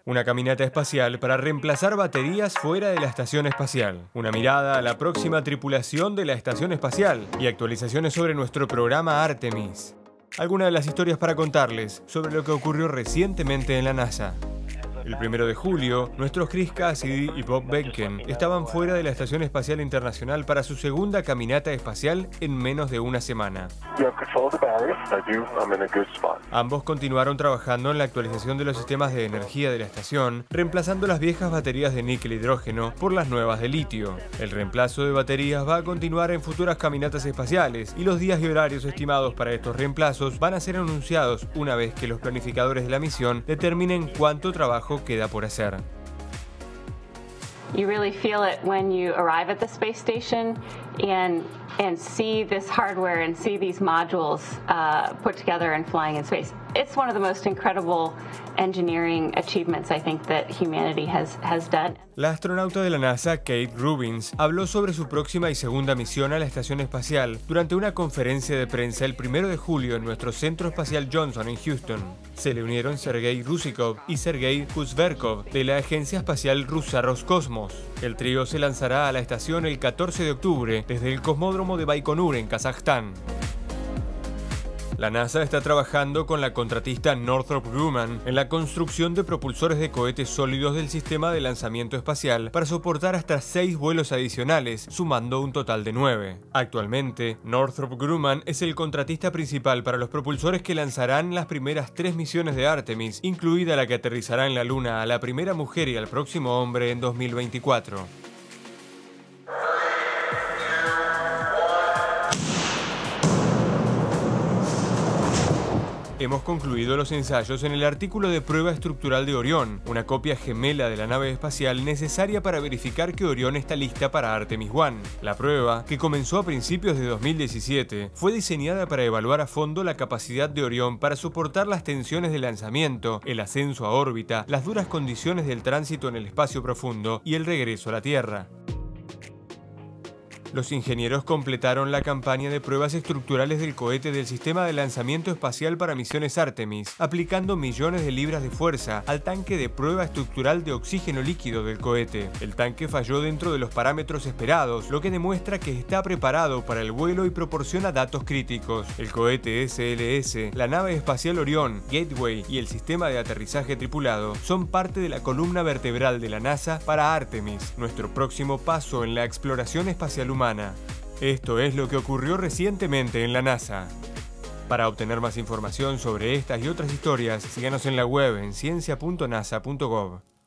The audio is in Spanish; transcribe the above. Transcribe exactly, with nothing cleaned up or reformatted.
Una caminata espacial para reemplazar baterías fuera de la estación espacial. Una mirada a la próxima tripulación de la estación espacial y actualizaciones sobre nuestro programa Artemis. Algunas de las historias para contarles sobre lo que ocurrió recientemente en la NASA. El primero de julio, nuestros Chris Cassidy y Bob Behnken estaban fuera de la Estación Espacial Internacional para su segunda caminata espacial en menos de una semana. Ambos continuaron trabajando en la actualización de los sistemas de energía de la estación, reemplazando las viejas baterías de níquel e hidrógeno por las nuevas de litio. El reemplazo de baterías va a continuar en futuras caminatas espaciales y los días y horarios estimados para estos reemplazos van a ser anunciados una vez que los planificadores de la misión determinen cuánto trabajo queda por hacer. You really feel it when you arrive at the space station and and see this hardware and see these modules uh, put together and flying in space. It's one of the most incredible engineering achievements I think that humanity has has done. La astronauta de la NASA, Kate Rubins, habló sobre su próxima y segunda misión a la Estación Espacial durante una conferencia de prensa el primero de julio en nuestro Centro Espacial Johnson en Houston. Se le unieron Sergei Rusikov y Sergei Kuzverkov de la Agencia Espacial Rusa Roscosmos. El trío se lanzará a la estación el catorce de octubre desde el cosmódromo de Baikonur en Kazajstán. La NASA está trabajando con la contratista Northrop Grumman en la construcción de propulsores de cohetes sólidos del sistema de lanzamiento espacial para soportar hasta seis vuelos adicionales, sumando un total de nueve. Actualmente, Northrop Grumman es el contratista principal para los propulsores que lanzarán las primeras tres misiones de Artemis, incluida la que aterrizará en la Luna a la primera mujer y al próximo hombre en dos mil veinticuatro. Hemos concluido los ensayos en el artículo de prueba estructural de Orión, una copia gemela de la nave espacial necesaria para verificar que Orión está lista para Artemis uno. La prueba, que comenzó a principios de dos mil diecisiete, fue diseñada para evaluar a fondo la capacidad de Orión para soportar las tensiones de lanzamiento, el ascenso a órbita, las duras condiciones del tránsito en el espacio profundo y el regreso a la Tierra. Los ingenieros completaron la campaña de pruebas estructurales del cohete del sistema de lanzamiento espacial para misiones Artemis, aplicando millones de libras de fuerza al tanque de prueba estructural de oxígeno líquido del cohete. El tanque falló dentro de los parámetros esperados, lo que demuestra que está preparado para el vuelo y proporciona datos críticos. El cohete S L S, la nave espacial Orión, Gateway y el sistema de aterrizaje tripulado son parte de la columna vertebral de la NASA para Artemis, nuestro próximo paso en la exploración espacial humana. Esto es lo que ocurrió recientemente en la NASA. Para obtener más información sobre estas y otras historias, síganos en la web en ciencia punto nasa punto gov.